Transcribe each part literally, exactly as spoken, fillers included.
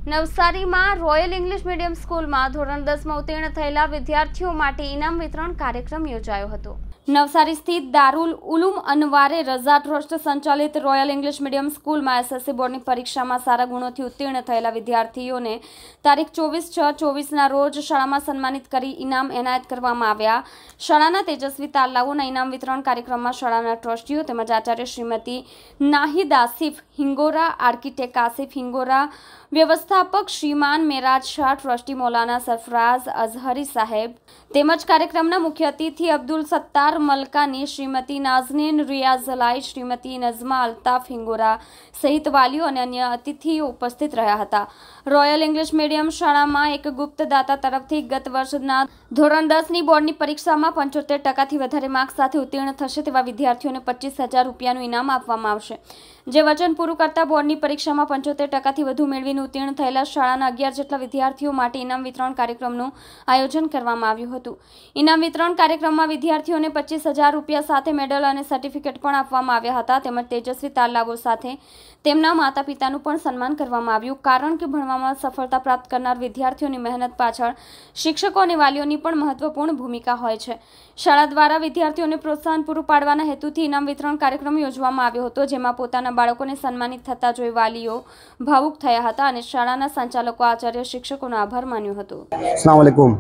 નવસારીમાં royal English medium સ્કૂલમાં ધોરણ દસમાં ઉત્તીર્ણ થયેલા વિદ્યાર્થીઓ માટે ઇનામ વિતરણ કાર્યક્રમ યોજાયો હતો। નવસારી સ્થિત દારુલ ઉલુમ અનવારે રઝા ટ્રસ્ટ સંચાલિત રોયલ ઇંગ્લિશ મીડિયમ સ્કૂલમાં એસએસસી બોર્ડની પરીક્ષામાં સારા ગુણોથી ઉત્તીર્ણ થયેલા વિદ્યાર્થીઓને તારીખ ચોવીસ છ ચોવીસના રોજ શાળામાં સન્માનિત કરી ઇનામ એનાયત કરવામાં આવ્યા। શાળાના તેજસ્વી તાલાઓના ઇનામ વિતરણ કાર્યક્રમમાં શાળાના ટ્રસ્ટીઓ તેમજ આચાર્ય શ્રીમતી નાહિદ આસિફ હિંગોરા, આર્કિટેક્ટ આસિફ હિંગોરા, વ્યવસ્થાપક શ્રીમાન મેરાજ શાહ, ટ્રસ્ટી મૌલાના સરફરાઝ અઝહરી સાહેબ તેમજ કાર્યક્રમના મુખ્ય અતિથિ અબ્દુલ સત્તાર મલકાની, શ્રીમતી નાઝનીન રિયાઝલાઈ, શ્રીમતી નઝમા અલ્તાફ હિંગોરા સહિત વાલીઓ અને અન્ય અતિથિઓ ઉપસ્થિત રહ્યા હતા। રોયલ ઇંગ્લિશ મીડિયમ શાળામાં એક ગુપ્ત દાતા તરફથી ગત વર્ષના ધોરણ દસની બોર્ડની પરીક્ષામાં પંચોતેર ટકાથી વધારે માર્ક્સ સાથે ઉત્તીર્ણ થશે તેવા વિદ્યાર્થીઓને પચીસ હજાર રૂપિયાનું ઇનામ આપવામાં આવશે। જે વચન પૂરું કરતા બોર્ડની પરીક્ષામાં પંચોતેર ટકાથી વધુ મેળવીને ઉત્તીર્ણ થયેલા શાળાના અગિયાર જેટલા વિદ્યાર્થીઓ માટે ઇનામ વિતરણ કાર્યક્રમનું આયોજન કરવામાં આવ્યું હતું। ઇનામ વિતરણ કાર્યક્રમમાં વિદ્યાર્થીઓને પચીસ હજાર રૂપિયા સાથે મેડલ અને સર્ટિફિકેટ પણ આપવામાં આવ્યા હતા તેમજ તેજસ્વી તાલાઓ સાથે તેમના માતા પિતાનું પણ સન્માન કરવામાં આવ્યું, કારણ કે ભણવામાં સફળતા પ્રાપ્ત કરનાર વિદ્યાર્થીઓની મહેનત પાછળ શિક્ષકો અને વાલીઓની પણ મહત્વપૂર્ણ ભૂમિકા હોય છે। શાળા દ્વારા વિદ્યાર્થીઓને પ્રોત્સાહન પૂરું પાડવાના હેતુથી ઇનામ વિતરણ કાર્યક્રમ યોજવામાં આવ્યો હતો, જેમાં પોતાના બાળકોને સન્માનિત થતા જોઈ વાલીઓ ભાવુક થયા હતા અને શાળાના સંચાલકો, આચાર્ય, શિક્ષકોનો આભાર માન્યો હતો। अस्सलाम वालेकुम।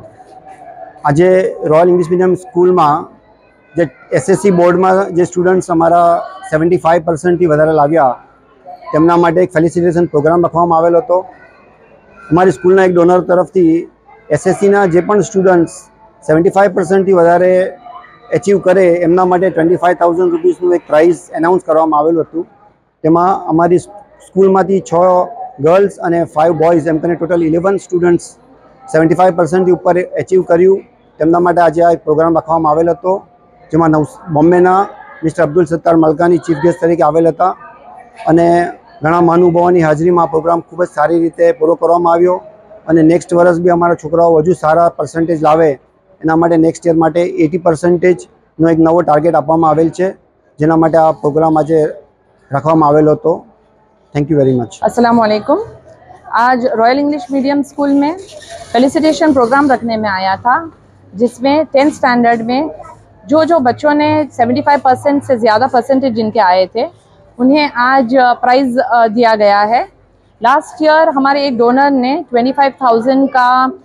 आज रॉयल इंग्लिश मीडियम स्कूल में जे एसएससी बोर्ड में जे स्टूडेंट्स अमरा सेवेंटी फाइव परसेंट वधारे लाव्या तेमना माटे एक फेलिसिटेशन प्रोग्राम रखवामां आवेलो हतो। अमारी स्कूलना एक डोनर तरफथी एसएससी ना जे पण स्टूडेंट्स सेवेंटी फाइव परसेंट थी वधारे एचीव करे एमना माटे ट्वेंटी फाइव थाउजंड रुपीसनुं एक प्राइज एनाउंस करवामां आवेलुं हतुं। तेमां अमारी स्कूलमांथी छ गर्ल्स अने फाइव बॉयज एम करीने total eleven students seventy five percent थी उपर एचीव कर्युं। तेमना माटे आज आ एक प्रोग्राम रखवामां आवेल हतो, जेमां नव बॉम्बेना mister Abdul Sattar Malkani chief guest तरीके आवेल हता अने घणा महानुभावोनी हाजरीमां प्रोग्राम खूब ज सारी रीते पूरो करवामां आव्यो अने नेक्स्ट वर्ष बी अमारा छोकराओ हजू सारा पर्सेंटेज लावे एना माटे नेक्स्ट ईयर माटे एटी परसेंटेजनो एक नवो टार्गेट आपवामां आवेल छे, जेना माटे आ प्रोग्राम आज रखवामां आवेलो हतो। Thank you very much. अस्सलाम वालेकुम। आज रॉयल इंग्लिश मीडियम स्कूल में फेलिसिटेशन प्रोग्राम रखने में आया था, जिसमें टेंथ स्टैंडर्ड में जो जो बच्चों ने सेवेंटी फाइव परसेंट से ज़्यादा परसेंटेज जिनके आए थे उन्हें आज प्राइज़ दिया गया है। लास्ट ईयर हमारे एक डोनर ने ट्वेंटी फाइव थाउजेंड का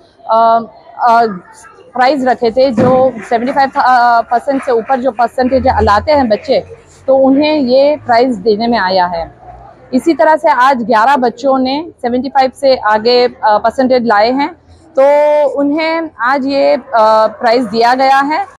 प्राइज़ रखे थे। जो सेवेंटी फाइव परसेंट से ऊपर जो परसेंटेज लाते हैं बच्चे, तो उन्हें ये प्राइज़ देने में आया है। इसी तरह से आज ग्यारह बच्चों ने सेवेंटी फाइव से आगे परसेंटेज लाए हैं, तो उन्हें आज ये प्राइज़ दिया गया है।